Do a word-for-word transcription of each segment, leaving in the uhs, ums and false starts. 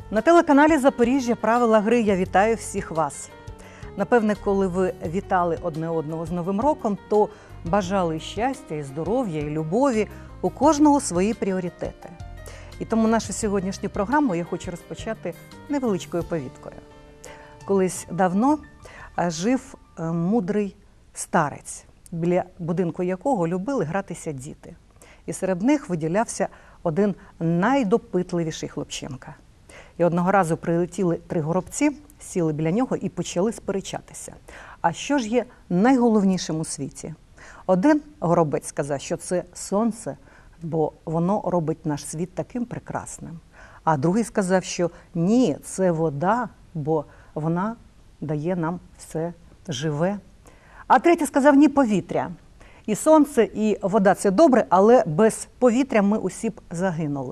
На телеканалі «Запоріжжя. Правила гри» я вітаю всіх вас. Напевне, коли ви вітали одне одного з Новим роком, то бажали щастя, і здоров'я, і любові, у кожного свої пріоритети. І тому нашу сьогоднішню програму я хочу розпочати невеличкою повідкою. Колись давно жив мудрий старець, біля будинку якого любили гратися діти. І серед них виділявся один найдопитливіший хлопчинка. І одного разу прилетіли три горобці, сіли біля нього і почали сперечатися. А що ж є найголовнішим у світі? Один горобець сказав, що це сонце, бо воно робить наш світ таким прекрасним. А другий сказав, що ні, це вода, бо вона дає нам все живе. А третій сказав, ні, повітря. І сонце, і вода – це добре, але без повітря ми усі б загинули.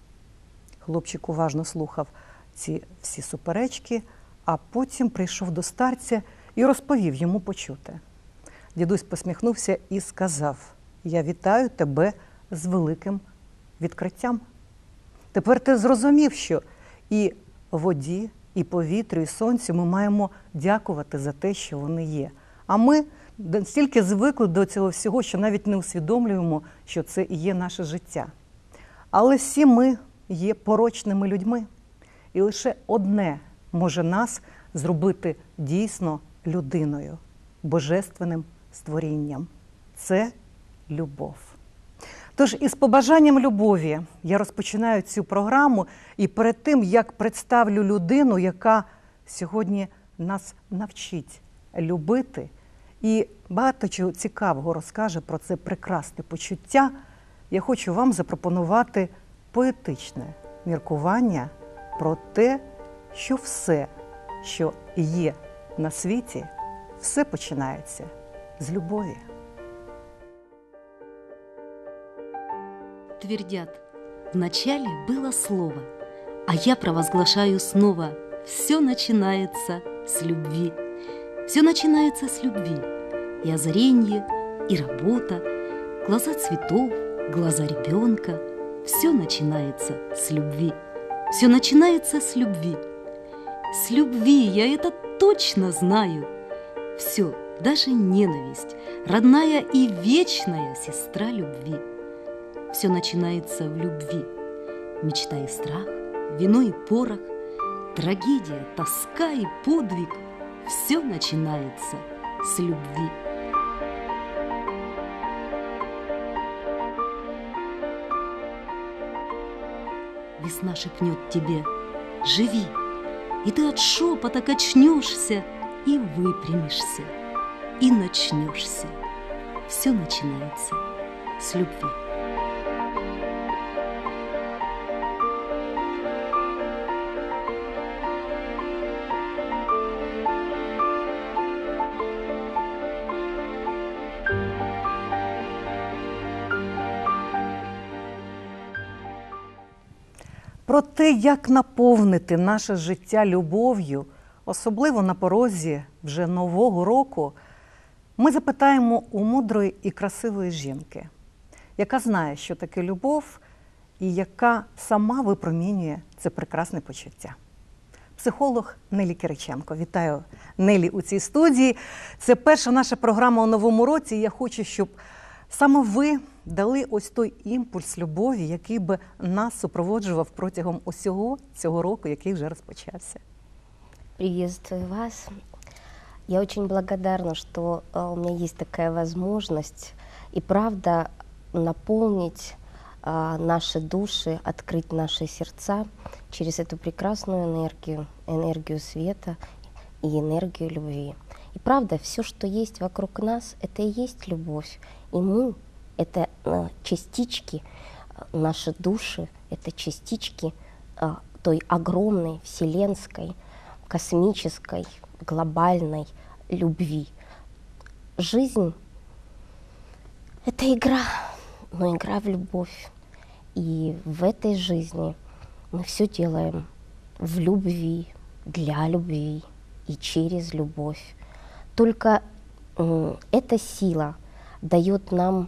Хлопчик уважно слухав ці всі суперечки, а потім прийшов до старця і розповів йому почуте. Дідусь посміхнувся і сказав, я вітаю тебе з великим відкриттям. Тепер ти зрозумів, що і воді, і повітрю, і сонцю ми маємо дякувати за те, що вони є. А ми настільки звикли до цього всього, що навіть не усвідомлюємо, що це і є наше життя. Але всі ми є порочними людьми. І лише одне може нас зробити дійсно людиною, божественним створінням. Це любов. Тож із побажанням любові я розпочинаю цю програму, і перед тим, як представлю людину, яка сьогодні нас навчить любити і багато чого цікавого розкаже про це прекрасне почуття, я хочу вам запропонувати поетичне міркування про те, що все, що є на світі, все починається з любові. Твердят, вначале было слово, а я провозглашаю снова, все начинается с любви. Все начинается с любви. И озаренье, и работа, глаза цветов, глаза ребенка. Все начинается с любви. Все начинается с любви. С любви, я это точно знаю. Все, даже ненависть, родная и вечная сестра любви. Все начинается в любви. Мечта и страх, вино и порох, трагедия, тоска и подвиг. Все начинается с любви. Весна шепнет тебе «Живи!» И ты от шепота качнешься и выпрямишься, и начнешься. Все начинается с любви. Про те, як наповнити наше життя любов'ю, особливо на порозі вже Нового року, ми запитаємо у мудрої і красивої жінки, яка знає, що таке любов і яка сама випромінює це прекрасне почуття. Психолог Нелі Кириченко. Вітаю, Нелі, у цій студії. Це перша наша програма у Новому році, і я хочу, щоб саме ви дали ось той імпульс любові, який би нас супроводжував протягом усього цього року, який вже розпочався. Приветствую вас. Я очень благодарна, что у меня есть такая возможность и правда наполнить наши души, открыть наши сердца через эту прекрасную энергию, энергию света и энергию любви. И правда, все, что есть вокруг нас, это и есть любовь. И мы — это частички, наши души — это частички той огромной, вселенской, космической, глобальной любви. Жизнь — это игра, но игра в любовь. И в этой жизни мы все делаем в любви, для любви и через любовь. Только э, эта сила дает нам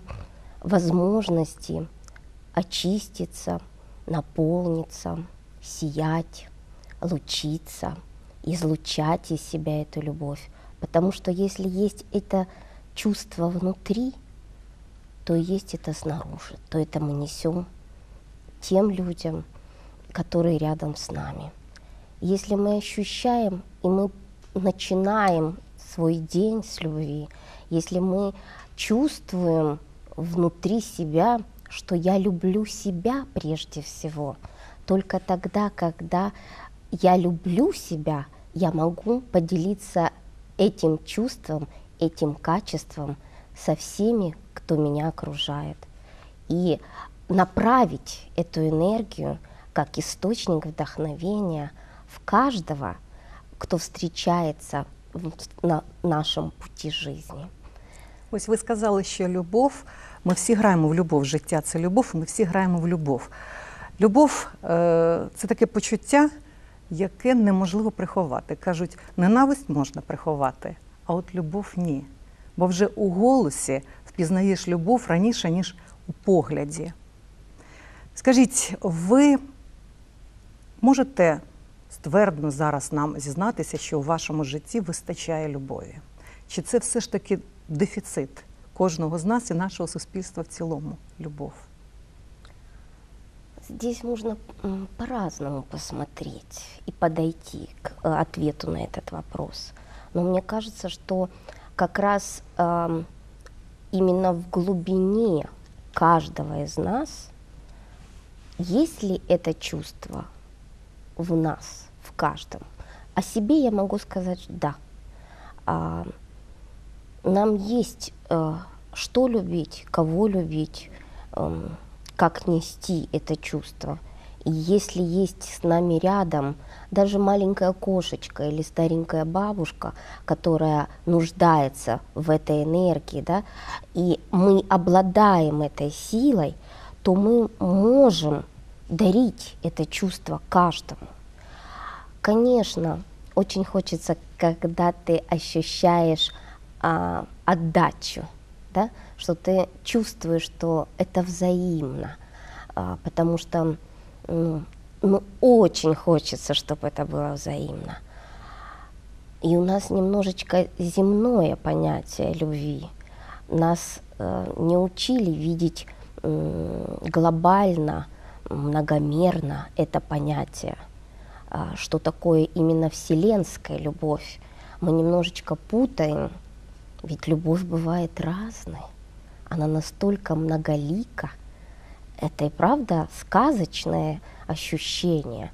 возможности очиститься, наполниться, сиять, лучиться, излучать из себя эту любовь. Потому что если есть это чувство внутри, то есть это снаружи, то это мы несем тем людям, которые рядом с нами. Если мы ощущаем, и мы начинаем свой день с любви, если мы чувствуем внутри себя, что я люблю себя прежде всего, только тогда, когда я люблю себя, я могу поделиться этим чувством, этим качеством со всеми, кто меня окружает. И направить эту энергию как источник вдохновения в каждого, кто встречается на нашому путі житті. Ось ви сказали, що любов, ми всі граємо в любов, життя – це любов, ми всі граємо в любов. Любов – це таке почуття, яке неможливо приховати. Кажуть, ненависть можна приховати, а от любов – ні. Бо вже у голосі впізнаєш любов раніше, ніж у погляді. Скажіть, ви можете ствердно зараз нам зізнатися, що у вашому житті вистачає любові? Чи це все ж таки дефіцит кожного з нас і нашого суспільства в цілому – любов? Здесь можно по-разному посмотреть и подойти к ответу на этот вопрос. Но мне кажется, что как раз э, именно в глубине каждого из нас, есть ли это чувство в нас, в каждом. О себе я могу сказать «да». А, нам есть э, что любить, кого любить, э, как нести это чувство. И если есть с нами рядом даже маленькая кошечка или старенькая бабушка, которая нуждается в этой энергии, да, и мы обладаем этой силой, то мы можем дарить это чувство каждому. Конечно, очень хочется, когда ты ощущаешь а, отдачу, да, что ты чувствуешь, что это взаимно, а, потому что ну, ну, очень хочется, чтобы это было взаимно. И у нас немножечко земное понятие любви. Нас э, не учили видеть э, глобально, многомерно это понятие, э, что такое именно вселенская любовь. Мы немножечко путаем, ведь любовь бывает разной. Она настолько многолика. Это и правда сказочное ощущение,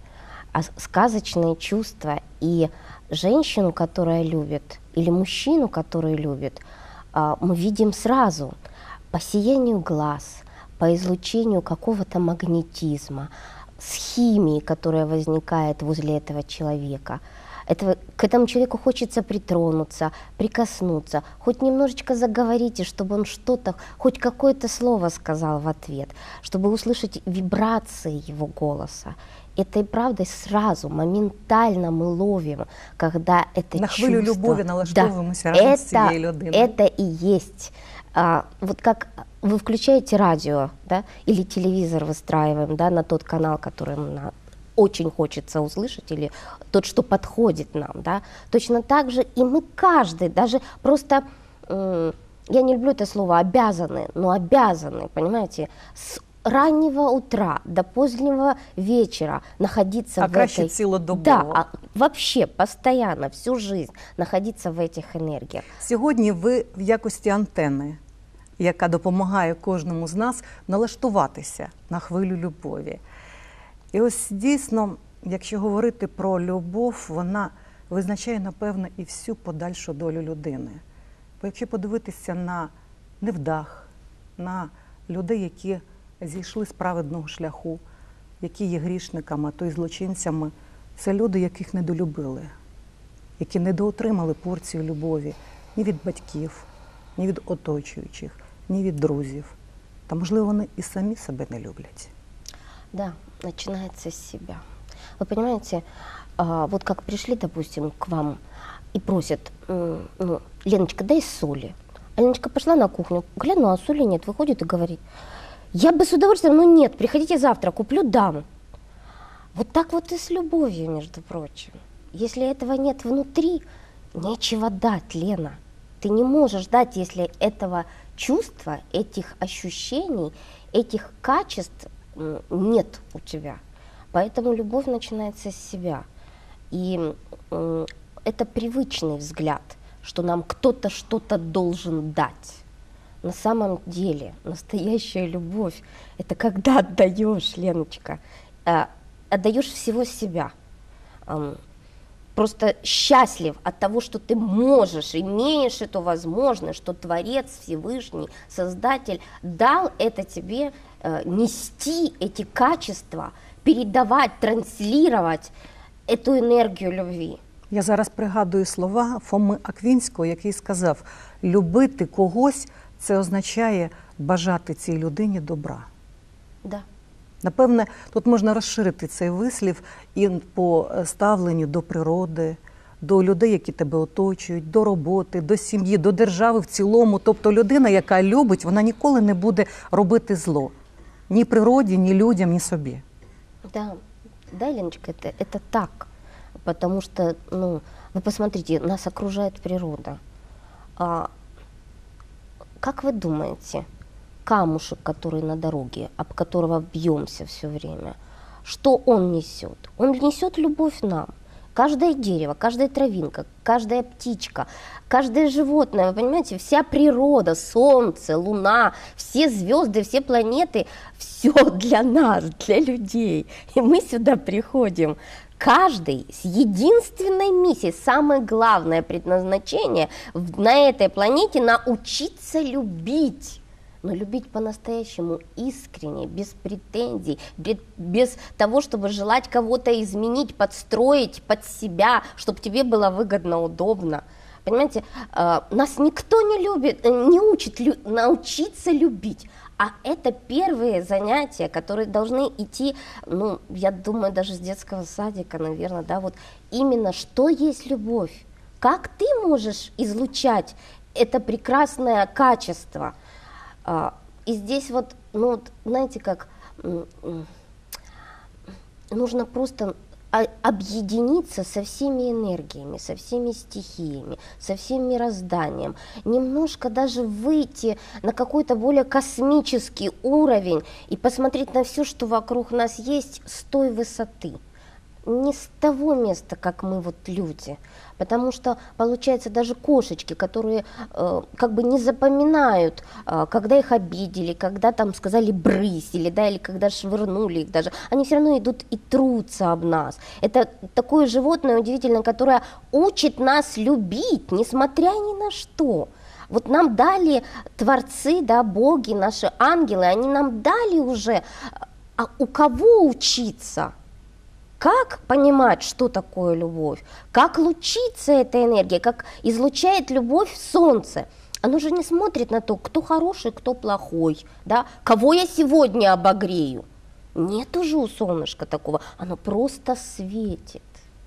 сказочные чувства. И женщину, которая любит, или мужчину, который любит, мы видим сразу по сиянию глаз, по излучению какого-то магнетизма, с химией, которая возникает возле этого человека. Это, к этому человеку хочется притронуться, прикоснуться, хоть немножечко заговорите, чтобы он что-то, хоть какое-то слово сказал в ответ, чтобы услышать вибрации его голоса. Это и правда сразу, моментально мы ловим, когда это на чувство. На хвилю любові налаштовуємося да, разом это, з цією людиною. Это и есть. А, вот как вы включаете радио, да, или телевизор выстраиваем, да, на тот канал, который нам очень хочется услышать, или тот, что подходит нам, да, точно так же и мы каждый, даже просто, э, я не люблю это слово обязаны, но обязаны, понимаете, с раннего утра до позднего вечера находиться а в краще этой... цілодобово. Да, а вообще постоянно, всю жизнь находиться в этих энергиях. Сьогодні ви в якості антени, яка допомагає кожному з нас налаштуватися на хвилю любові. І ось дійсно, якщо говорити про любов, вона визначає, напевно, і всю подальшу долю людини. Бо якщо подивитися на невдах, на людей, які зійшли з праведного шляху, які є грішниками, а то й злочинцями, це люди, яких недолюбили, які недоотримали порцію любові ні від батьків, ні від оточуючих, ні від друзів. Та, можливо, вони і самі себе не люблять. Да, начинается с себя. Вы понимаете, а, вот как пришли, допустим, к вам и просят, ну, Леночка, дай соли. А Леночка пошла на кухню, глянула, а соли нет, выходит и говорит, я бы с удовольствием, но нет, приходите завтра, куплю, дам. Вот так вот и с любовью, между прочим. Если этого нет внутри, нечего дать, Лена. Ты не можешь дать, если этого чувства, этих ощущений, этих качеств нет у тебя. Поэтому любовь начинается с себя. И э, это привычный взгляд, что нам кто-то что-то должен дать. На самом деле настоящая любовь — это когда отдаешь, Леночка, э, отдаешь всего себя. Э, просто счастлив от того, что ты можешь, имеешь эту возможность, что Творец Всевышний, Создатель дал это тебе, э, нести эти качества, передавать, транслировать эту енергію любві. Я зараз пригадую слова Фоми Аквінського, який сказав: любити когось – це означає бажати цій людині добра. Да. Напевне, тут можна розширити цей вислів і по ставленню до природи, до людей, які тебе оточують, до роботи, до сім'ї, до держави в цілому. Тобто людина, яка любить, вона ніколи не буде робити зло. Ні природі, ні людям, ні собі. Да, да, Леночка, это, это так, потому что, ну, вы посмотрите, нас окружает природа. А, как вы думаете, камушек, который на дороге, об которого бьемся все время, что он несет? Он несет любовь нам. Каждое дерево, каждая травинка, каждая птичка, каждое животное, вы понимаете, вся природа, солнце, луна, все звезды, все планеты, все для нас, для людей. И мы сюда приходим, каждый с единственной миссией, самое главное предназначение на этой планете — научиться любить. Но любить по-настоящему, искренне, без претензий, без, без того, чтобы желать кого-то изменить, подстроить под себя, чтобы тебе было выгодно, удобно. Понимаете, э, нас никто не любит, не учит лю- научиться любить. А это первые занятия, которые должны идти, ну, я думаю, даже с детского садика, наверное, да, вот именно что есть любовь. Как ты можешь излучать это прекрасное качество? И здесь вот, ну, вот, знаете, как нужно просто объединиться со всеми энергиями, со всеми стихиями, со всем мирозданием, немножко даже выйти на какой-то более космический уровень и посмотреть на все, что вокруг нас есть, с той высоты. Не с того места, как мы вот люди, потому что получается даже кошечки, которые э, как бы не запоминают, э, когда их обидели, когда там сказали брысь, или, да, или когда швырнули их даже, они все равно идут и трутся об нас. Это такое животное удивительное, которое учит нас любить, несмотря ни на что. Вот нам дали творцы, да, боги, наши ангелы, они нам дали уже, а у кого учиться? Как понимать, что такое любовь? Как лучится эта энергия? Как излучает любовь солнце? Оно же не смотрит на то, кто хороший, кто плохой, да? Кого я сегодня обогрею? Нет уже у солнышка такого. Оно просто светит.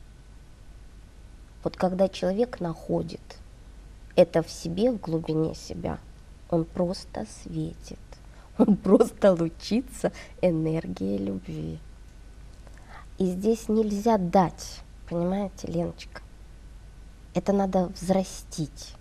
Вот когда человек находит это в себе, в глубине себя, он просто светит. Он просто лучится энергией любви. И здесь нельзя дать, понимаете, Леночка? Это надо взрастить,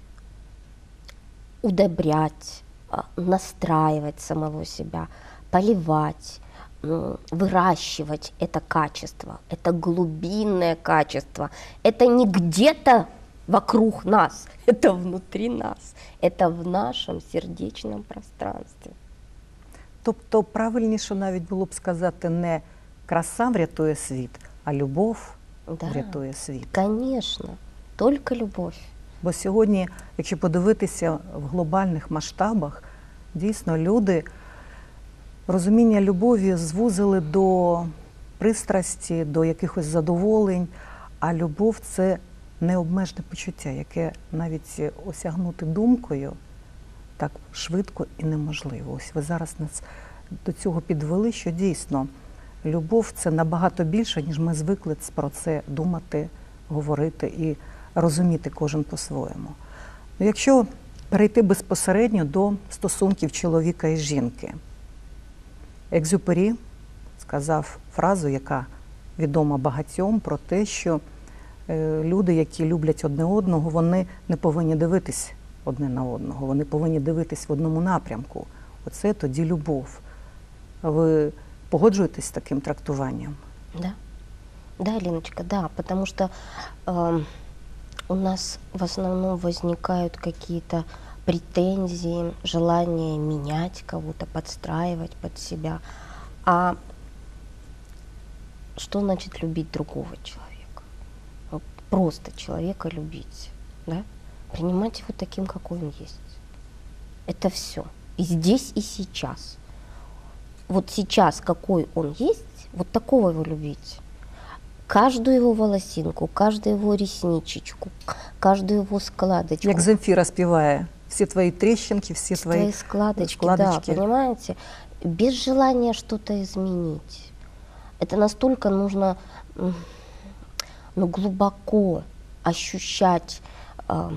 удобрять, настраивать самого себя, поливать, выращивать это качество, это глубинное качество. Это не где-то вокруг нас, это внутри нас, это в нашем сердечном пространстве. Тобто правильніше навіть було б сказати не краса врятує світ, а любов Да, врятує світ. конечно, только любовь. Бо сьогодні, якщо подивитися в глобальних масштабах, дійсно люди розуміння любові звузили до пристрасті, до якихось задоволень, а любов – це необмежне почуття, яке навіть осягнути думкою так швидко і неможливо. Ось ви зараз нас до цього підвели, що дійсно любов – це набагато більше, ніж ми звикли про це думати, говорити і розуміти кожен по-своєму. Ну, якщо перейти безпосередньо до стосунків чоловіка і жінки, Екзюпері сказав фразу, яка відома багатьом про те, що е, люди, які люблять одне одного, вони не повинні дивитись одне на одного, вони повинні дивитись в одному напрямку. Оце тоді любов. Ви погоджуєтесь з таким трактуванням? Да, да, Леночка, да, потому что э, у нас в основном возникают какие-то претензии, желание менять кого-то, подстраивать под себя. А что значит любить другого человека? Вот просто человека любить, да? Принимать его таким, какой он есть. Это все. И здесь, и сейчас. Вот сейчас, какой он есть, вот такого его любить. Каждую его волосинку, каждую его ресничечку, каждую его складочку. Як Земфіра співає, всі твої тріщинки, всі твої Твои складочки, складочки. да, понимаете? Без желания что-то изменить. Это настолько нужно м, ну, глубоко ощущать э,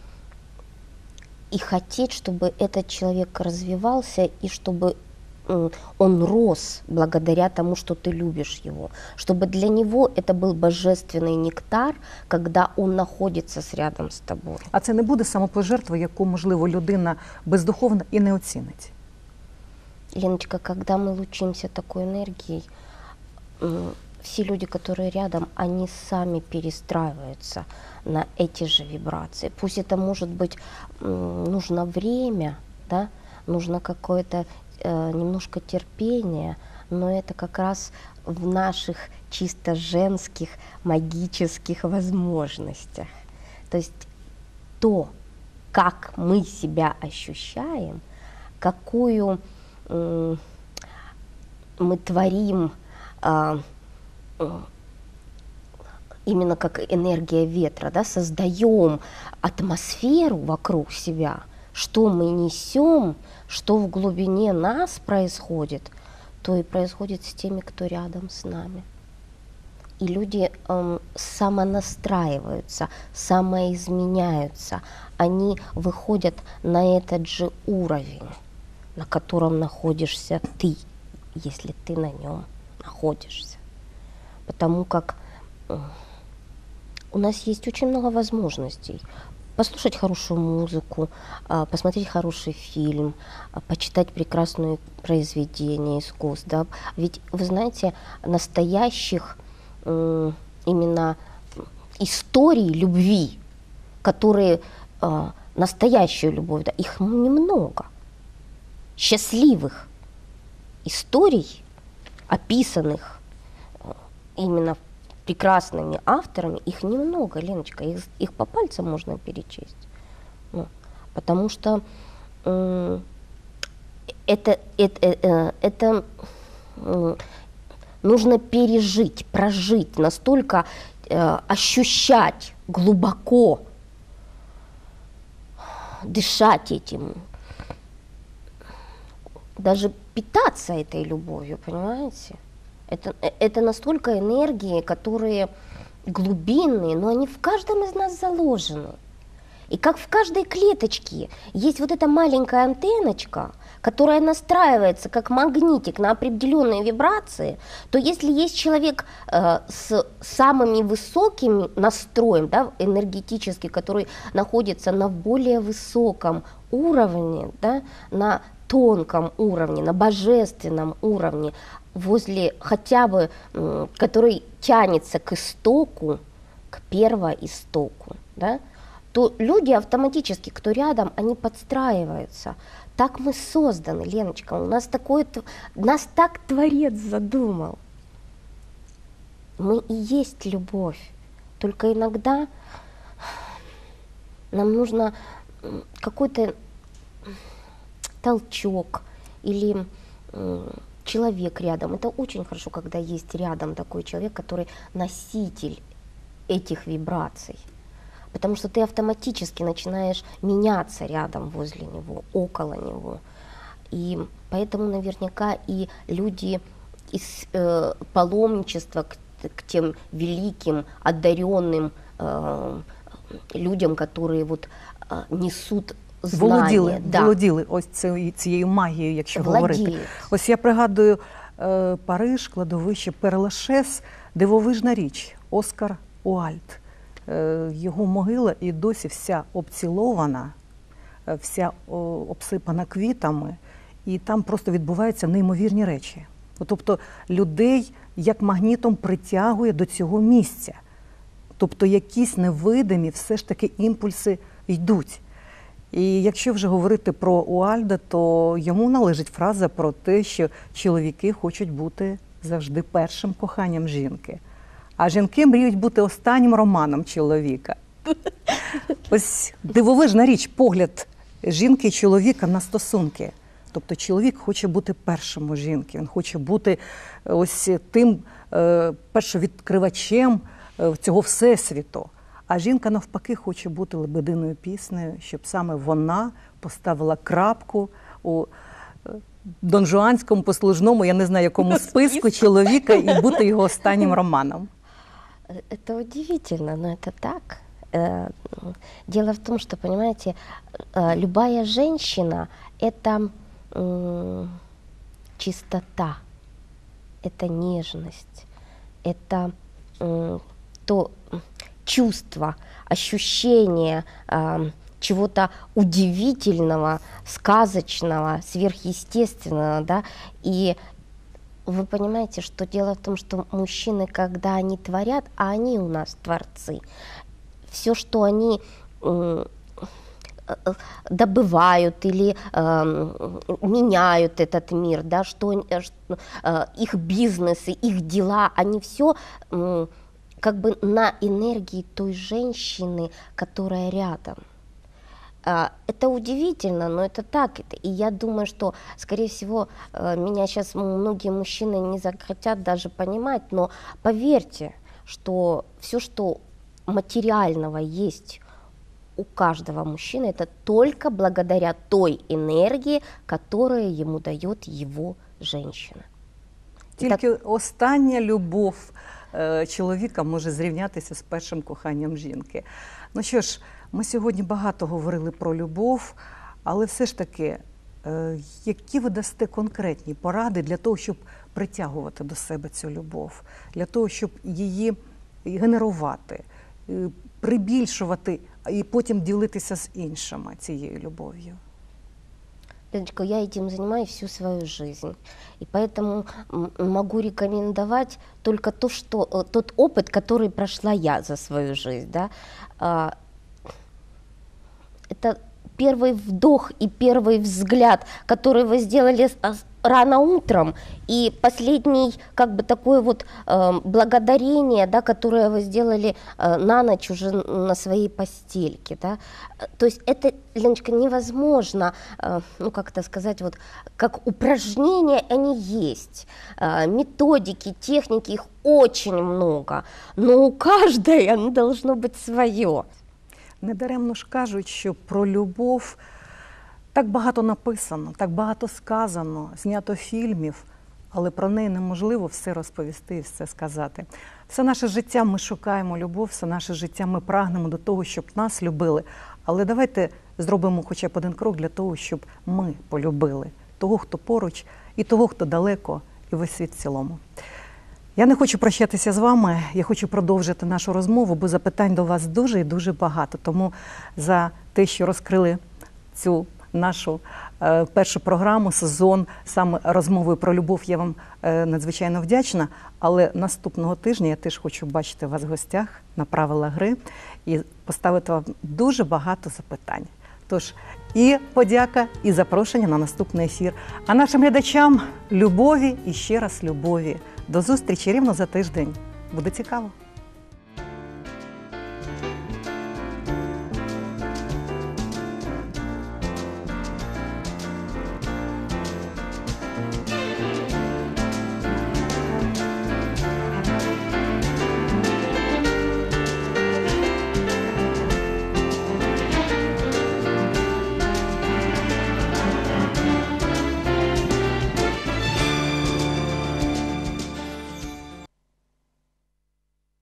и хотеть, чтобы этот человек развивался, и чтобы м, он рос благодаря тому, что ты любишь его. Чтобы для него это был божественный нектар, когда он находится с рядом с тобой. А це не буде самопожертва, яку, можливо, людина бездуховна і не оцінить? Леночка, когда мы лучимся такой энергией, м, все люди, которые рядом, они сами перестраиваются на эти же вибрации. Пусть это может быть м, нужно время, да, нужно какое-то э, немножко терпения, но это как раз в наших чисто женских магических возможностях. То есть то, как мы себя ощущаем, какую м, мы творим а, э, именно как энергия ветра, да, создаем атмосферу вокруг себя, что мы несем, что в глубине нас происходит, то и происходит с теми, кто рядом с нами. И люди эм, самонастраиваются, самоизменяются, они выходят на этот же уровень, на котором находишься ты, если ты на нем находишься. Потому как э, у нас есть очень много возможностей. Послушать хорошую музыку, э, посмотреть хороший фильм, э, почитать прекрасные произведения искусств. Да? Ведь, вы знаете, настоящих э, именно историй любви, которые э, настоящую любовь, да, их немного. Счастливых историй, описанных э, именно прекрасными авторами, их немного, Леночка, их, их по пальцам можно перечесть. Ну, потому что э, это, это, э, это э, нужно пережить, прожить, настолько э, ощущать глубоко, дышать этим, даже питаться этой любовью, понимаете? Это, это настолько энергии, которые глубинные, но они в каждом из нас заложены. И как в каждой клеточке есть вот эта маленькая антенночка, которая настраивается как магнитик на определенные вибрации, то если есть человек э, с самыми высоким настроем, да, энергетически, который находится на более высоком уровне, да, на тонком уровне, на божественном уровне, возле хотя бы, м, который тянется к истоку, к первоистоку, да, то люди автоматически, кто рядом, они подстраиваются. Так мы созданы, Леночка, у нас такое, нас так Творец задумал. Мы и есть любовь, только иногда нам нужно какой-то толчок или м, человек рядом. Это очень хорошо, когда есть рядом такой человек, который носитель этих вибраций. Потому что ты автоматически начинаешь меняться рядом, возле него, около него. И поэтому наверняка и люди из э, паломничества к, к тем великим, одаренным э, людям, которые вот, э, несут знання. Володіли, Да. володіли ось цією, цією магією, якщо Владіють. говорити. Ось я пригадую Е, Париж, кладовище Пер-Лашез – дивовижна річ. Оскар Уальд. Е, Його могила і досі вся обцілована, е, вся о, обсипана квітами, і там просто відбуваються неймовірні речі. Тобто людей як магнітом притягує до цього місця. Тобто якісь невидимі все ж таки імпульси йдуть. І якщо вже говорити про Уальда, то йому належить фраза про те, що чоловіки хочуть бути завжди першим коханням жінки, а жінки мріють бути останнім романом чоловіка. Ось дивовижна річ, погляд жінки і чоловіка на стосунки. Тобто чоловік хоче бути першим у жінки, він хоче бути ось тим е, першовідкривачем е, цього всесвіту. А жінка навпаки хоче бути лебединою піснею, щоб саме вона поставила крапку у донжуанському послужному, я не знаю, якому списку чоловіка і бути його останнім романом. Это удивительно, но это так. Э, Дело в том, что, понимаете, э, любая женщина – это м, чистота, это нежность, это м, то чувство, ощущение э, чего-то удивительного, сказочного, сверхъестественного, да, и вы понимаете, что дело в том, что мужчины, когда они творят, а они у нас творцы, все, что они м, добывают или э, меняют этот мир, да, что э, их бизнесы, их дела, они все э, как бы на энергии той женщины, которая рядом. Это удивительно, но это так. И я думаю, что, скорее всего, меня сейчас многие мужчины не захотят даже понимать, но поверьте, что все, что материального есть у каждого мужчины, это только благодаря той энергии, которую ему дает его женщина. Тільки так... остання любов е, чоловіка може зрівнятися з першим коханням жінки. Ну що ж, ми сьогодні багато говорили про любов, але все ж таки, е, які ви дасте конкретні поради для того, щоб притягувати до себе цю любов, для того, щоб її генерувати, е, прибільшувати і потім ділитися з іншими цією любов'ю? Леночка, я этим занимаюсь всю свою жизнь, и поэтому могу рекомендовать только то, что, тот опыт, который прошла я за свою жизнь. Да? Это первый вдох и первый взгляд, который вы сделали рано утром, и последний, как бы, такое вот э, благодарение, да, которое вы сделали э, на ночь уже на своей постельке, да. То есть это, Леночка, невозможно, э, ну, как это сказать, вот, как упражнения они есть, э, методики, техники, их очень много, но у каждой оно должно быть свое. Недаремно ж кажуть, що про любов так багато написано, так багато сказано, знято фільмів, але про неї неможливо все розповісти і все сказати. Все наше життя ми шукаємо любов, все наше життя ми прагнемо до того, щоб нас любили. Але давайте зробимо хоча б один крок для того, щоб ми полюбили того, хто поруч, і того, хто далеко, і весь світ в цілому. Я не хочу прощатися з вами, я хочу продовжити нашу розмову, бо запитань до вас дуже і дуже багато. Тому за те, що розкрили цю нашу е, першу програму, сезон, саме розмовою про любов, я вам е, надзвичайно вдячна. Але наступного тижня я теж хочу бачити вас в гостях на правила гри і поставити вам дуже багато запитань. Тож і подяка, і запрошення на наступний ефір. А нашим глядачам любові і ще раз любові. До зустрічі рівно за тиждень. Буде цікаво.